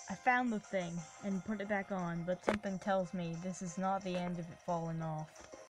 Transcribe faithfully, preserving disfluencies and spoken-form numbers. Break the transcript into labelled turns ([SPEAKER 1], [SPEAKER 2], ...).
[SPEAKER 1] I found the thing and put it back on, but something tells me this is not the end of it falling off.